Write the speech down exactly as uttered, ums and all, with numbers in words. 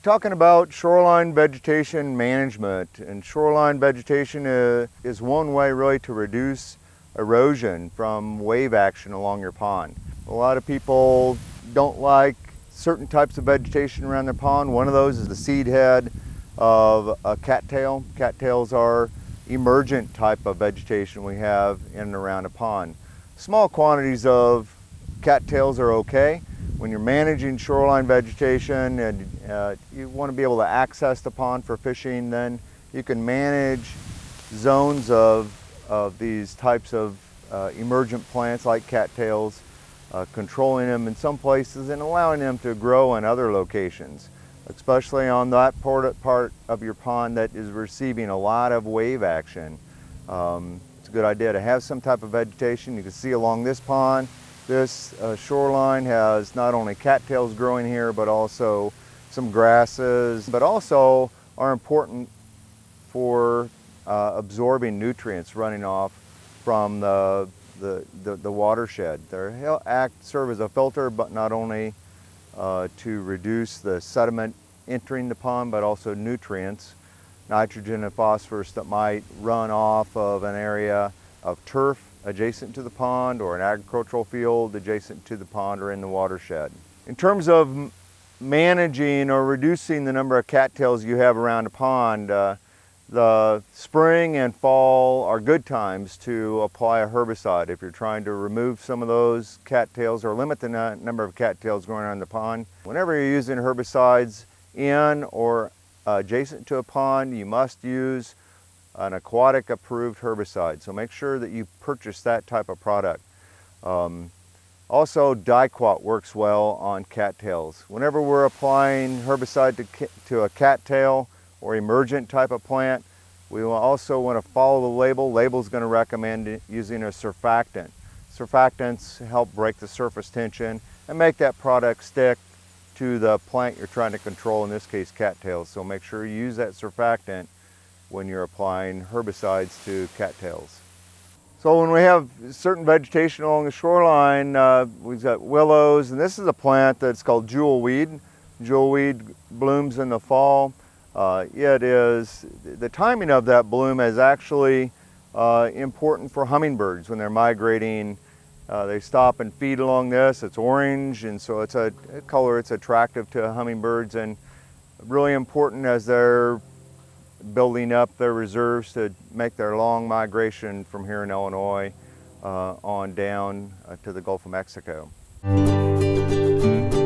talking about shoreline vegetation management, and shoreline vegetation is, is one way really to reduce erosion from wave action along your pond. A lot of people don't like certain types of vegetation around their pond. One of those is the seed head of a cattail. Cattails are emergent type of vegetation we have in and around a pond. Small quantities of cattails are okay. When you're managing shoreline vegetation and uh, you want to be able to access the pond for fishing, then you can manage zones of, of these types of uh, emergent plants like cattails, uh, controlling them in some places and allowing them to grow in other locations, especially on that part, part of your pond that is receiving a lot of wave action. Um, it's a good idea to have some type of vegetation. You can see along this pond, this uh, shoreline has not only cattails growing here, but also some grasses, but also are important for uh, absorbing nutrients running off from the, the, the, the watershed. They act, serve as a filter, but not only uh, to reduce the sediment entering the pond, but also nutrients, nitrogen and phosphorus that might run off of an area of turf adjacent to the pond or an agricultural field adjacent to the pond or in the watershed. In terms of managing or reducing the number of cattails you have around a pond, uh, the spring and fall are good times to apply a herbicide if you're trying to remove some of those cattails or limit the number of cattails growing around the pond. Whenever you're using herbicides in or adjacent to a pond, you must use an aquatic approved herbicide. So make sure that you purchase that type of product. Um, also, diquat works well on cattails. Whenever we're applying herbicide to, to a cattail or emergent type of plant, we will also want to follow the label. Label's going to recommend using a surfactant. Surfactants help break the surface tension and make that product stick to the plant you're trying to control, in this case cattails. So make sure you use that surfactant when you're applying herbicides to cattails. So when we have certain vegetation along the shoreline, uh, we've got willows, and this is a plant that's called jewelweed. Jewelweed blooms in the fall. Uh, it is, the timing of that bloom is actually uh, important for hummingbirds when they're migrating. Uh, they stop and feed along this. It's orange, and so it's a, a color it's attractive to hummingbirds, and really important as they're building up their reserves to make their long migration from here in Illinois uh, on down uh, to the Gulf of Mexico.